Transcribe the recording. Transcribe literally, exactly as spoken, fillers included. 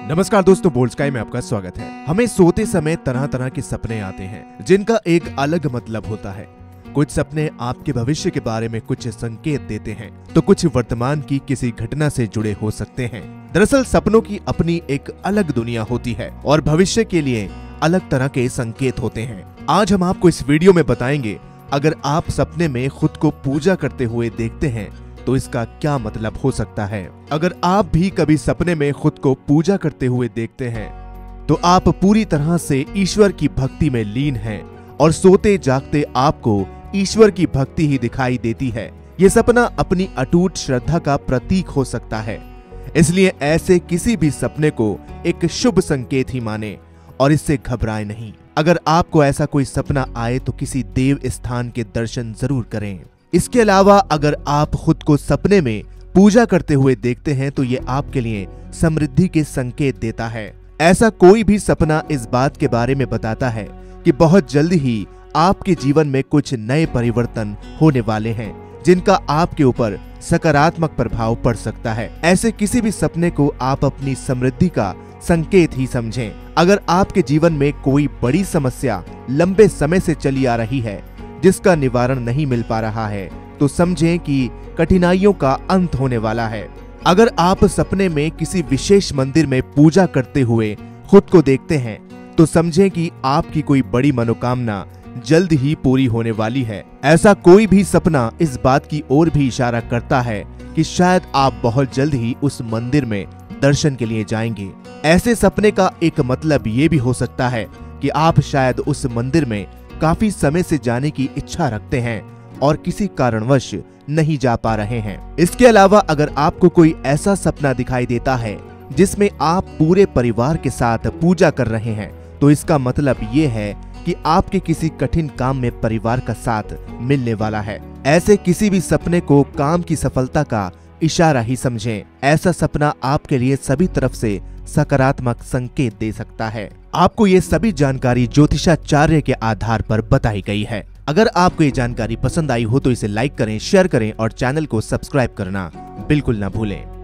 नमस्कार दोस्तों, bold sky में आपका स्वागत है। हमें सोते समय तरह तरह के सपने आते हैं जिनका एक अलग मतलब होता है। कुछ सपने आपके भविष्य के बारे में कुछ संकेत देते हैं तो कुछ वर्तमान की किसी घटना से जुड़े हो सकते हैं। दरअसल सपनों की अपनी एक अलग दुनिया होती है और भविष्य के लिए अलग तरह के संकेत होते हैं। आज हम आपको इस वीडियो में बताएंगे, अगर आप सपने में खुद को पूजा करते हुए देखते हैं तो इसका क्या मतलब हो सकता है। अगर आप भी कभी सपने में खुद को पूजा करते हुए देखते हैं तो आप पूरी तरह से ईश्वर की भक्ति में लीन हैं और सोते जागते आपको ईश्वर की भक्ति ही दिखाई देती है। ये सपना अपनी अटूट श्रद्धा का प्रतीक हो सकता है, इसलिए ऐसे किसी भी सपने को एक शुभ संकेत ही माने और इससे घबराएं नहीं। अगर आपको ऐसा कोई सपना आए तो किसी देव स्थान के दर्शन जरूर करें। इसके अलावा अगर आप खुद को सपने में पूजा करते हुए देखते हैं तो ये आपके लिए समृद्धि के संकेत देता है। ऐसा कोई भी सपना इस बात के बारे में बताता है कि बहुत जल्दी ही आपके जीवन में कुछ नए परिवर्तन होने वाले हैं जिनका आपके ऊपर सकारात्मक प्रभाव पड़ सकता है। ऐसे किसी भी सपने को आप अपनी समृद्धि का संकेत ही समझें। अगर आपके जीवन में कोई बड़ी समस्या लंबे समय से चली आ रही है जिसका निवारण नहीं मिल पा रहा है तो समझें कि कठिनाइयों का अंत होने वाला है। अगर आप सपने में किसी विशेष मंदिर में पूजा करते हुए खुद को देखते हैं तो समझें कि आपकी कोई बड़ी मनोकामना जल्द ही पूरी होने वाली है। ऐसा कोई भी सपना इस बात की ओर भी इशारा करता है कि शायद आप बहुत जल्द ही उस मंदिर में दर्शन के लिए जाएंगे। ऐसे सपने का एक मतलब ये भी हो सकता है कि आप शायद उस मंदिर में काफी समय से जाने की इच्छा रखते हैं और किसी कारणवश नहीं जा पा रहे हैं। इसके अलावा अगर आपको कोई ऐसा सपना दिखाई देता है जिसमें आप पूरे परिवार के साथ पूजा कर रहे हैं तो इसका मतलब ये है कि आपके किसी कठिन काम में परिवार का साथ मिलने वाला है। ऐसे किसी भी सपने को काम की सफलता का इशारा ही समझें। ऐसा सपना आपके लिए सभी तरफ से सकारात्मक संकेत दे सकता है। आपको ये सभी जानकारी ज्योतिषाचार्य के आधार पर बताई गई है। अगर आपको ये जानकारी पसंद आई हो तो इसे लाइक करें, शेयर करें और चैनल को सब्सक्राइब करना बिल्कुल ना भूलें।